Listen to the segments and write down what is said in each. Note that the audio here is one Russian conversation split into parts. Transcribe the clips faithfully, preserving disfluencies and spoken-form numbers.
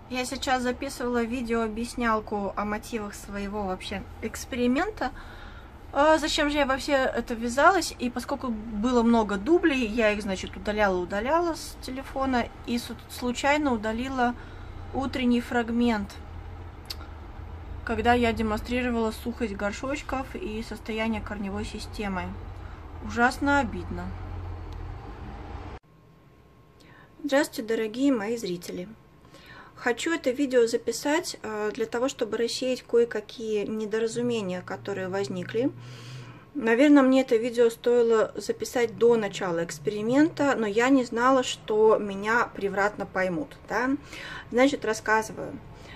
Я сейчас записывала видео-объяснялку о мотивах своего вообще эксперимента. А зачем же я вообще это ввязалась? И поскольку было много дублей, я их, значит, удаляла-удаляла с телефона и случайно удалила утренний фрагмент, когда я демонстрировала сухость горшочков и состояние корневой системы. Ужасно обидно. Здравствуйте, дорогие мои зрители! Хочу это видео записать для того, чтобы рассеять кое-какие недоразумения, которые возникли. Наверное, мне это видео стоило записать до начала эксперимента, но я не знала, что меня превратно поймут. Да? Значит, рассказываю.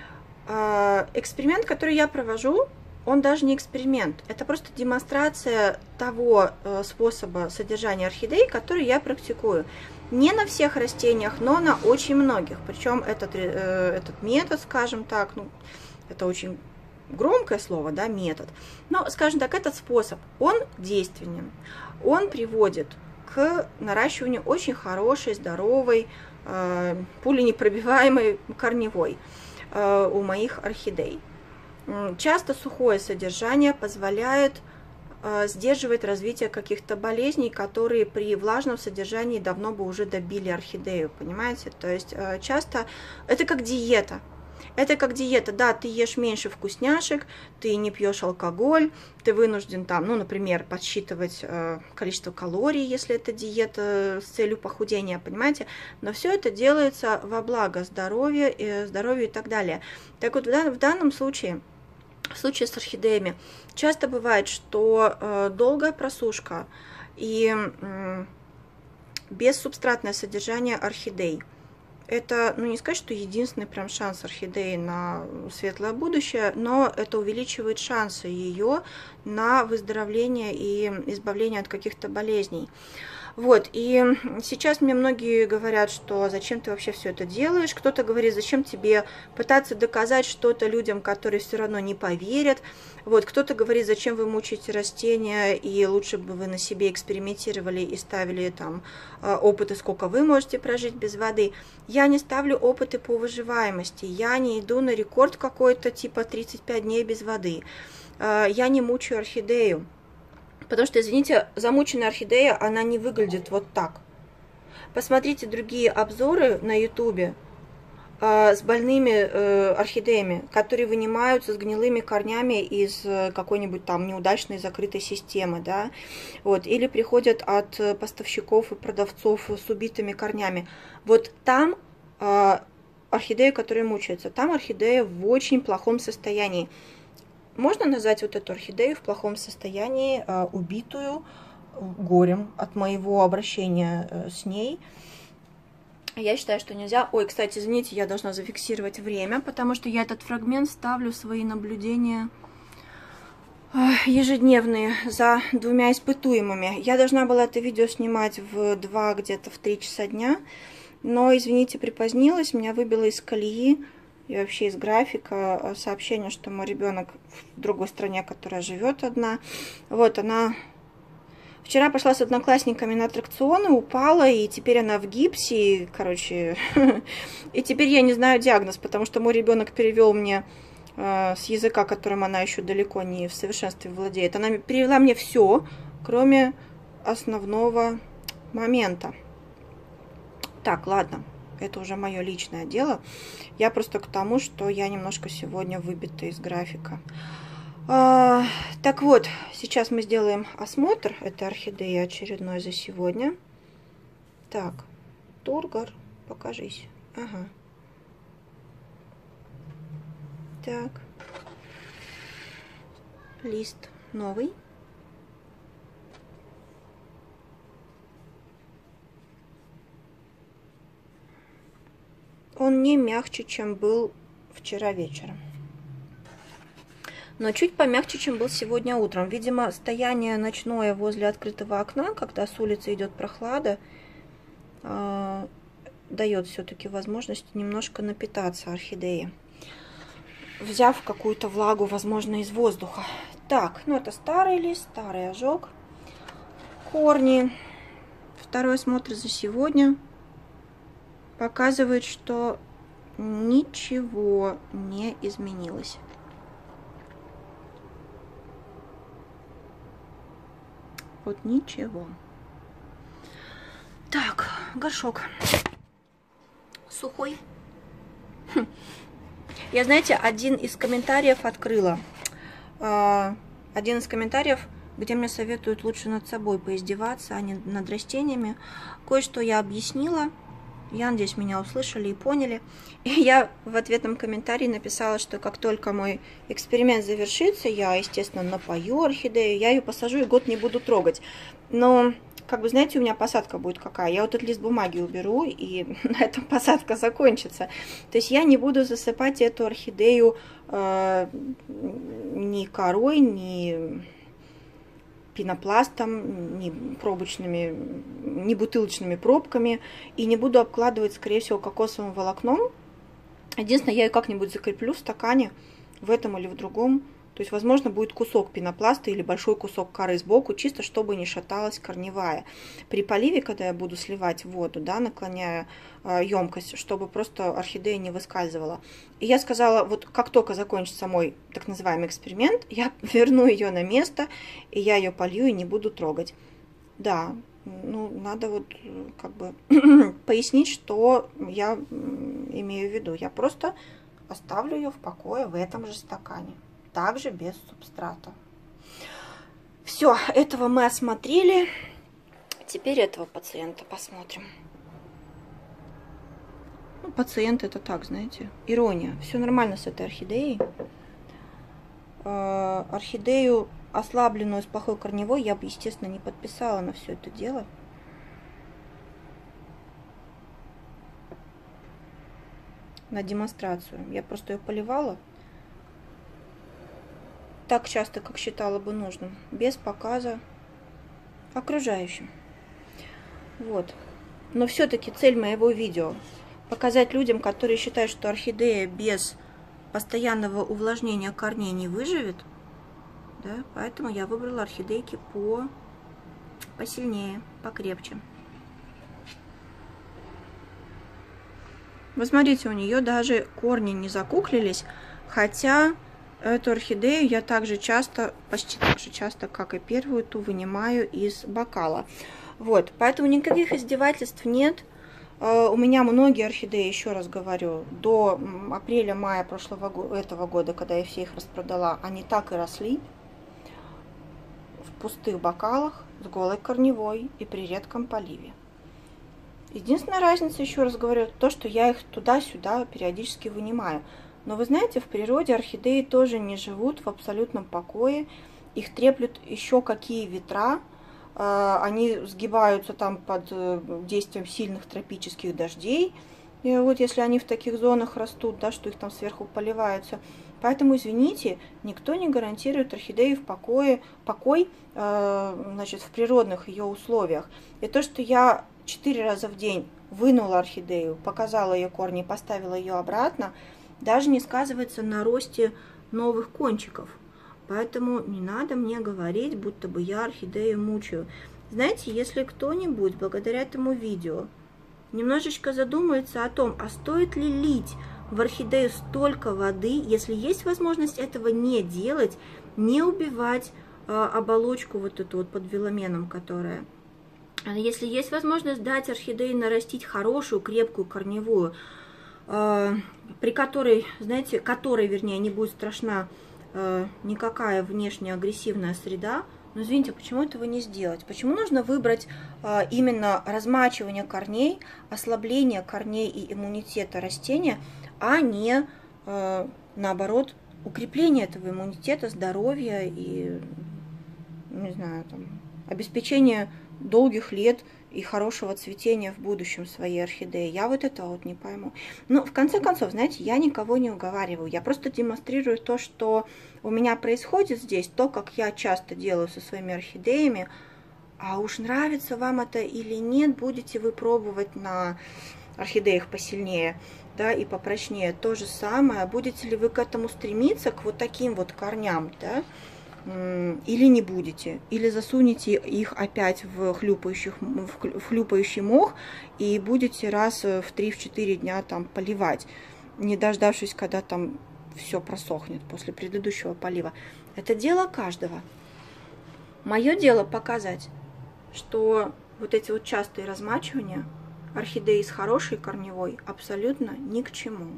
Эксперимент, который я провожу, он даже не эксперимент. Это просто демонстрация того способа содержания орхидей, который я практикую. Не на всех растениях, но на очень многих. Причем этот, этот метод, скажем так, ну, это очень громкое слово, да, метод. Но, скажем так, этот способ, он действенен. Он приводит к наращиванию очень хорошей, здоровой, э, пуленепробиваемой корневой э, у моих орхидей. Часто сухое содержание позволяет сдерживать развитие каких-то болезней, которые при влажном содержании давно бы уже добили орхидею, понимаете? То есть часто это как диета. Это как диета, да, ты ешь меньше вкусняшек, ты не пьешь алкоголь, ты вынужден там, ну, например, подсчитывать количество калорий, если это диета с целью похудения, понимаете? Но все это делается во благо здоровья, здоровью и так далее. Так вот, в данном случае, в случае с орхидеями, часто бывает, что э, долгая просушка и э, бессубстратное содержание орхидей — это, ну, не сказать, что единственный прям шанс орхидеи на светлое будущее, но это увеличивает шансы ее на выздоровление и избавление от каких-то болезней. Вот, и сейчас мне многие говорят, что зачем ты вообще все это делаешь, кто-то говорит, зачем тебе пытаться доказать что-то людям, которые все равно не поверят, вот, кто-то говорит, зачем вы мучаете растения, и лучше бы вы на себе экспериментировали и ставили там опыты, сколько вы можете прожить без воды. Я не ставлю опыты по выживаемости, я не иду на рекорд какой-то типа тридцать пять дней без воды, я не мучаю орхидею. Потому что, извините, замученная орхидея, она не выглядит вот так. Посмотрите другие обзоры на ютубе э, с больными э, орхидеями, которые вынимаются с гнилыми корнями из э, какой-нибудь там неудачной закрытой системы, да, вот, или приходят от поставщиков и продавцов с убитыми корнями. Вот там э, орхидея, которая мучается, там орхидея в очень плохом состоянии. Можно назвать вот эту орхидею в плохом состоянии, убитую горем от моего обращения с ней. Я считаю, что нельзя. Ой, кстати, извините, я должна зафиксировать время, потому что я этот фрагмент ставлю в свои наблюдения ежедневные за двумя испытуемыми. Я должна была это видео снимать в два, где-то в три часа дня, но, извините, припозднилась, меня выбило из колеи и вообще из графика сообщение, что мой ребенок в другой стране, которая живет одна. Вот она вчера пошла с одноклассниками на аттракционы, упала, и теперь она в гипсе, и, короче, и теперь я не знаю диагноз, потому что мой ребенок перевел мне э, с языка, которым она еще далеко не в совершенстве владеет. Она перевела мне все, кроме основного момента. Так, ладно. Это уже мое личное дело. Я просто к тому, что я немножко сегодня выбита из графика. А, так вот, сейчас мы сделаем осмотр этой орхидеи очередной за сегодня. Так, Тургор, покажись. Ага. Так. Лист новый. Он не мягче, чем был вчера вечером, но чуть помягче, чем был сегодня утром. Видимо, стояние ночное возле открытого окна, когда с улицы идет прохлада, э, дает все-таки возможность немножко напитаться орхидеи, взяв какую-то влагу, возможно, из воздуха. Так, ну это старый лист, старый ожог. Корни. Второй осмотр за сегодня показывает, что ничего не изменилось. Вот ничего. Так, горшок сухой. Хм. Я, знаете, один из комментариев открыла. Один из комментариев, где мне советуют лучше над собой поиздеваться, а не над растениями. Кое-что я объяснила. Я надеюсь, меня услышали и поняли. И я в ответном комментарии написала, что как только мой эксперимент завершится, я, естественно, напою орхидею, я ее посажу и год не буду трогать. Но, как бы, знаете, у меня посадка будет какая. Я вот этот лист бумаги уберу, и на этом посадка закончится. То есть я не буду засыпать эту орхидею э, ни корой, ни пенопластом, ни пробочными, ни бутылочными пробками, и не буду обкладывать, скорее всего, кокосовым волокном. Единственное, я ее как-нибудь закреплю в стакане, в этом или в другом. То есть, возможно, будет кусок пенопласта или большой кусок коры сбоку, чисто чтобы не шаталась корневая. При поливе, когда я буду сливать воду, да, наклоняя э, емкость, чтобы просто орхидея не выскальзывала. И я сказала, вот как только закончится мой так называемый эксперимент, я верну ее на место, и я ее полью и не буду трогать. Да, ну, надо вот как бы пояснить, что я имею в виду. Я просто оставлю ее в покое в этом же стакане. Также без субстрата. Все, этого мы осмотрели. Теперь этого пациента посмотрим. Ну, пациент это так, знаете, ирония. Все нормально с этой орхидеей. Э, орхидею, ослабленную с плохой корневой, я бы, естественно, не подписала на все это дело. На демонстрацию. Я просто ее поливала так часто, как считала бы нужным, без показа окружающим. Вот. Но все-таки цель моего видео — показать людям, которые считают, что орхидея без постоянного увлажнения корней не выживет. Да? Поэтому я выбрала орхидейки по посильнее, покрепче. Вы смотрите, у нее даже корни не закуклились, хотя эту орхидею я также часто, почти так же часто, как и первую, ту вынимаю из бокала. Вот, поэтому никаких издевательств нет. У меня многие орхидеи, еще раз говорю, до апреля-мая прошлого года, этого года, когда я все их распродала, они так и росли в пустых бокалах с голой корневой и при редком поливе. Единственная разница, еще раз говорю, то, что я их туда-сюда периодически вынимаю. Но вы знаете, в природе орхидеи тоже не живут в абсолютном покое. Их треплют еще какие ветра. Они сгибаются там под действием сильных тропических дождей. И вот если они в таких зонах растут, да, что их там сверху поливаются. Поэтому, извините, никто не гарантирует орхидеи в покое, покой значит, в природных ее условиях. И то, что я четыре раза в день вынула орхидею, показала ее корни и поставила ее обратно, даже не сказывается на росте новых кончиков. Поэтому не надо мне говорить, будто бы я орхидею мучаю. Знаете, если кто-нибудь благодаря этому видео немножечко задумается о том, а стоит ли лить в орхидею столько воды, если есть возможность этого не делать, не убивать э, оболочку вот эту вот под веломеном, которая... Если есть возможность дать орхидее нарастить хорошую, крепкую корневую, э, при которой, знаете, которой, вернее, не будет страшна э, никакая внешняя агрессивная среда, но, извините, почему этого не сделать? Почему нужно выбрать э, именно размачивание корней, ослабление корней и иммунитета растения, а не, э, наоборот, укрепление этого иммунитета, здоровья и, не знаю, там, обеспечение долгих лет и хорошего цветения в будущем своей орхидеи. Я вот этого вот не пойму. Но в конце концов, знаете, я никого не уговариваю. Я просто демонстрирую то, что у меня происходит здесь, то, как я часто делаю со своими орхидеями. А уж нравится вам это или нет, будете вы пробовать на орхидеях посильнее, да, и попрочнее. То же самое. Будете ли вы к этому стремиться, к вот таким вот корням, да? Или не будете, или засунете их опять в, хлюпающих, в хлюпающий мох и будете раз в три-четыре дня там поливать. не дождавшись, когда там все просохнет после предыдущего полива. Это дело каждого. Мое дело показать, что вот эти вот частые размачивания орхидеи с хорошей корневой абсолютно ни к чему.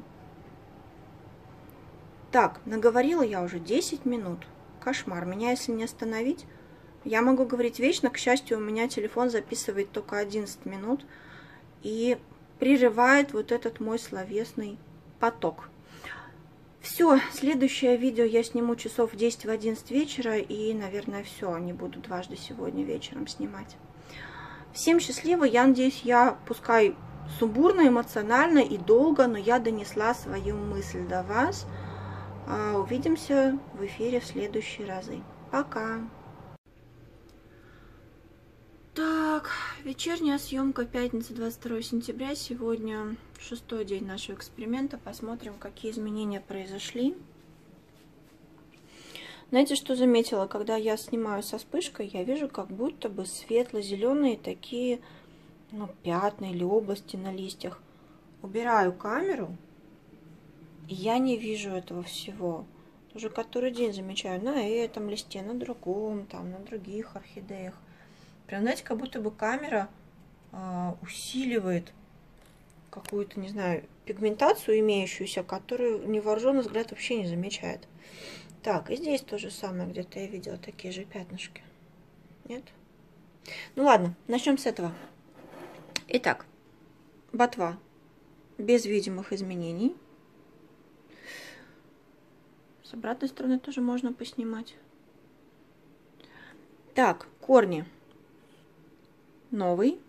Так, наговорила я уже десять минут. Кошмар. Меня если не остановить, я могу говорить вечно. К счастью, у меня телефон записывает только одиннадцать минут и прерывает вот этот мой словесный поток. Все, следующее видео я сниму часов в десять в одиннадцать вечера, и, наверное, все, не буду дважды сегодня вечером снимать. Всем счастливо, я надеюсь, я, пускай сумбурно, эмоционально и долго, но я донесла свою мысль до вас. Увидимся в эфире в следующие разы. Пока! Так, вечерняя съемка, пятница, двадцать второе сентября. Сегодня шестой день нашего эксперимента. Посмотрим, какие изменения произошли. Знаете, что заметила? Когда я снимаю со вспышкой, я вижу как будто бы светло-зеленые такие, ну, пятна или области на листьях. Убираю камеру, и я не вижу этого всего. Уже который день замечаю на этом листе, на другом, там, на других орхидеях. Прям, знаете, как будто бы камера э, усиливает какую-то, не знаю, пигментацию имеющуюся, которую невооруженный взгляд вообще не замечает. Так, и здесь то же самое, где-то я видела такие же пятнышки. Нет? Ну ладно, начнем с этого. Итак, ботва без видимых изменений. С обратной стороны тоже можно поснимать. Так, корни. Новый.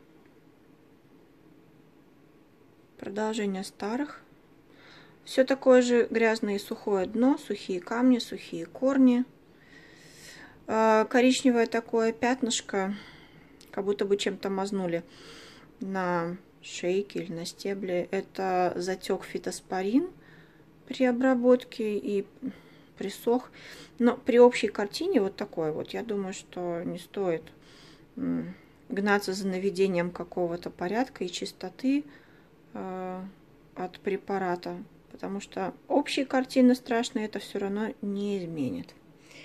Продолжение старых. Все такое же грязное и сухое дно, сухие камни, сухие корни. Коричневое такое пятнышко, как будто бы чем-то мазнули на шейке или на стебле. Это затек фитоспорин при обработке и присох. Но при общей картине вот такой вот, я думаю, что не стоит гнаться за наведением какого-то порядка и чистоты э, от препарата, потому что общие картины страшные это все равно не изменит.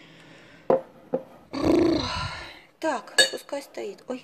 Так, пускай стоит. Ой.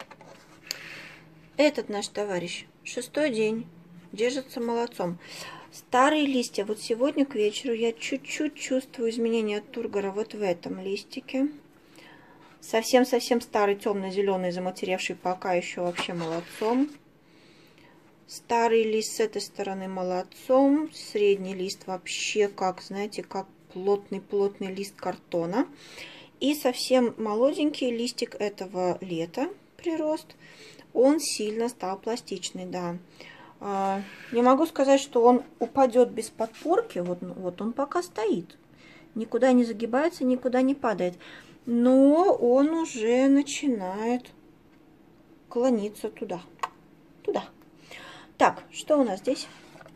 Этот наш товарищ, шестой день, держится молодцом. Старые листья, вот сегодня к вечеру я чуть-чуть чувствую изменения от тургора вот в этом листике. Совсем-совсем старый, темно-зеленый, заматеревший, пока еще вообще молодцом. Старый лист с этой стороны молодцом. Средний лист вообще как, знаете, как плотный-плотный лист картона. И совсем молоденький листик этого лета прирост. Он сильно стал пластичный, да. Не могу сказать, что он упадет без подпорки. Вот, вот он пока стоит. Никуда не загибается, никуда не падает. Но он уже начинает клониться туда. Туда. Так, что у нас здесь?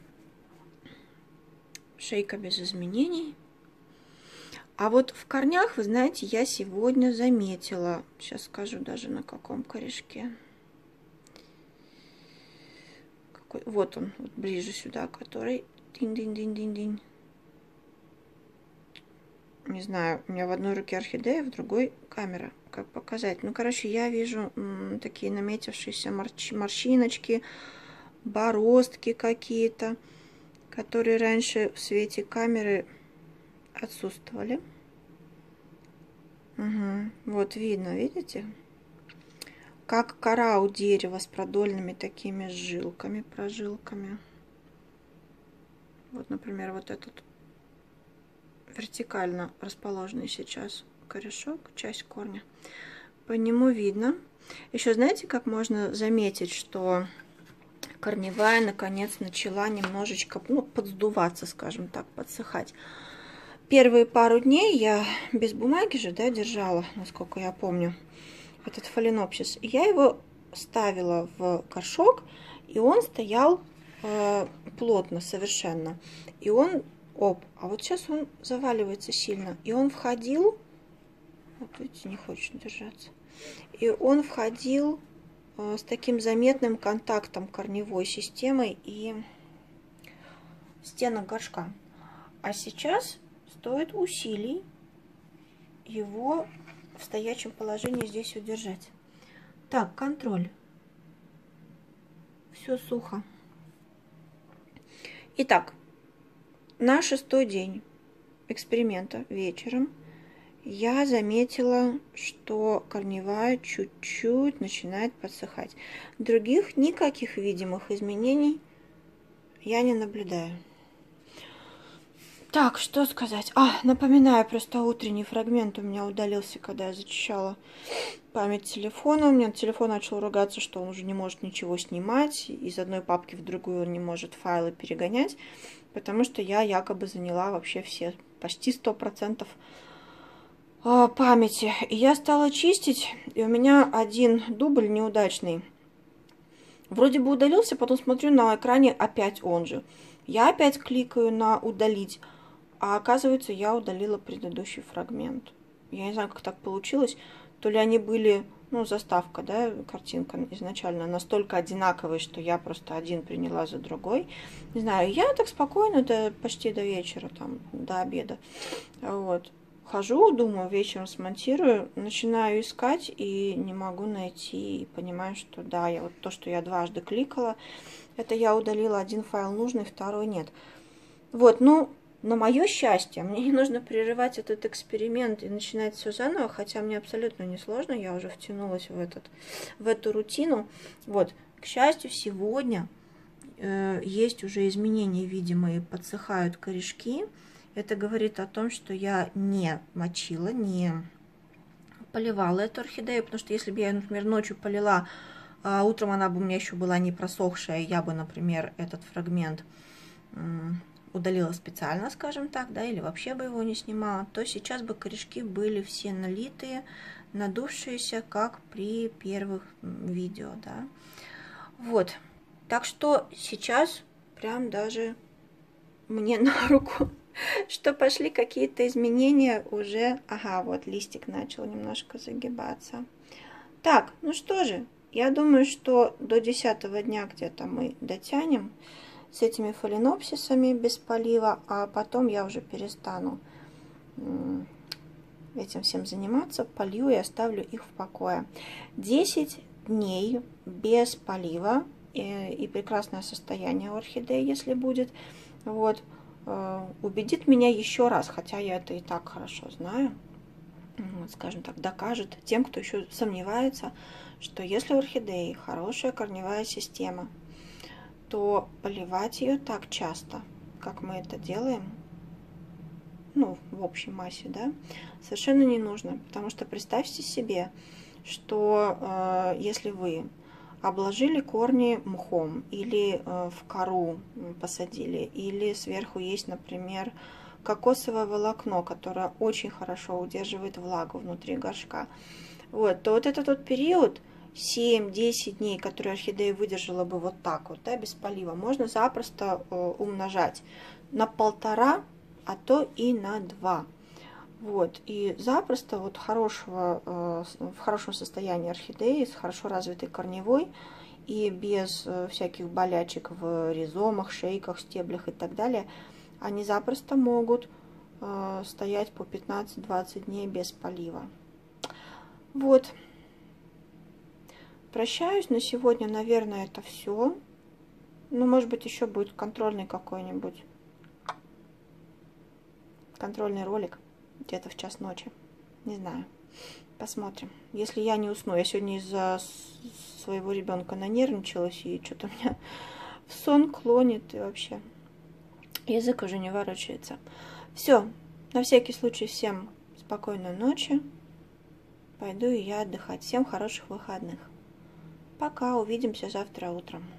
Шейка без изменений. А вот в корнях, вы знаете, я сегодня заметила. Сейчас скажу даже на каком корешке. Какой, вот он, вот ближе сюда, который... Динь-динь-динь-динь-динь. Не знаю, у меня в одной руке орхидея, в другой камера. Как показать? Ну, короче, я вижу м, такие наметившиеся морщ... морщиночки, бороздки какие-то, которые раньше в свете камеры отсутствовали. Угу. Вот видно, видите? Как кора у дерева с продольными такими жилками, прожилками. Вот, например, вот этот вертикально расположенный сейчас корешок, часть корня. По нему видно. Еще знаете, как можно заметить, что корневая наконец начала немножечко, ну, подсдуваться, скажем так, подсыхать. Первые пару дней я без бумаги же, да, держала, насколько я помню, этот фаленопсис. И я его ставила в горшок, и он стоял э, плотно совершенно. И он Оп, а вот сейчас он заваливается сильно. И он входил, вот видите, не хочет держаться. И он входил э, с таким заметным контактом корневой системой. И стенок горшка. А сейчас стоит усилий его в стоячем положении здесь удержать. Так, контроль. Все сухо. Итак, на шестой день эксперимента вечером я заметила, что корневая чуть-чуть начинает подсыхать. Других никаких видимых изменений я не наблюдаю. Так, что сказать? А, напоминаю, просто утренний фрагмент у меня удалился, когда я зачищала память телефона. У меня телефон начал ругаться, что он уже не может ничего снимать. Из одной папки в другую он не может файлы перегонять, потому что я якобы заняла вообще все, почти сто процентов памяти. И я стала чистить, и у меня один дубль неудачный. Вроде бы удалился, потом смотрю на экране, опять он же. Я опять кликаю на «удалить», а оказывается, я удалила предыдущий фрагмент. Я не знаю, как так получилось. То ли они были, ну, заставка, да, картинка изначально настолько одинаковые, что я просто один приняла за другой. Не знаю, я так спокойно до, почти до вечера, там, до обеда. Вот. Хожу, думаю, вечером смонтирую, начинаю искать и не могу найти. И понимаю, что да, я вот то, что я дважды кликала, это я удалила один файл нужный, второй нет. Вот, ну, на мое счастье, мне не нужно прерывать этот эксперимент и начинать все заново, хотя мне абсолютно не сложно, я уже втянулась в, этот, в эту рутину. Вот, к счастью, сегодня э, есть уже изменения видимые, подсыхают корешки. Это говорит о том, что я не мочила, не поливала эту орхидею, потому что если бы я, например, ночью полила, а утром она бы у меня еще была не просохшая, я бы, например, этот фрагмент удалила специально, скажем так, да, или вообще бы его не снимала, то сейчас бы корешки были все налитые, надувшиеся, как при первых видео, да. Вот, так что сейчас прям даже мне на руку, что пошли какие-то изменения уже. Ага, вот листик начал немножко загибаться. Так, ну что же, я думаю, что до десятого дня где-то мы дотянем с этими фаленопсисами без полива, а потом я уже перестану этим всем заниматься, полью и оставлю их в покое. десять дней без полива и, и прекрасное состояние орхидеи, если будет, вот, убедит меня еще раз, хотя я это и так хорошо знаю, скажем так, докажет тем, кто еще сомневается, что если у орхидеи хорошая корневая система, то поливать ее так часто, как мы это делаем, ну, в общей массе, да, совершенно не нужно. Потому что представьте себе, что э, если вы обложили корни мхом или э, в кору посадили, или сверху есть, например, кокосовое волокно, которое очень хорошо удерживает влагу внутри горшка, вот, то вот этот вот период семь-десять дней, которые орхидея выдержала бы вот так вот, да, без полива, можно запросто э, умножать на полтора, а то и на два. Вот, и запросто вот хорошего, э, в хорошем состоянии орхидеи, с хорошо развитой корневой и без э, всяких болячек в ризомах, шейках, стеблях и так далее, они запросто могут э, стоять по пятнадцать-двадцать дней без полива. Вот. Прощаюсь на сегодня, наверное, это все. Ну, может быть, еще будет контрольный какой-нибудь. Контрольный ролик. Где-то в час ночи. Не знаю. Посмотрим. Если я не усну. Я сегодня из-за своего ребенка нанервничалась, и что-то меня в сон клонит. И вообще язык уже не ворочается. Все. На всякий случай всем спокойной ночи. Пойду и я отдыхать. Всем хороших выходных. Пока, увидимся завтра утром.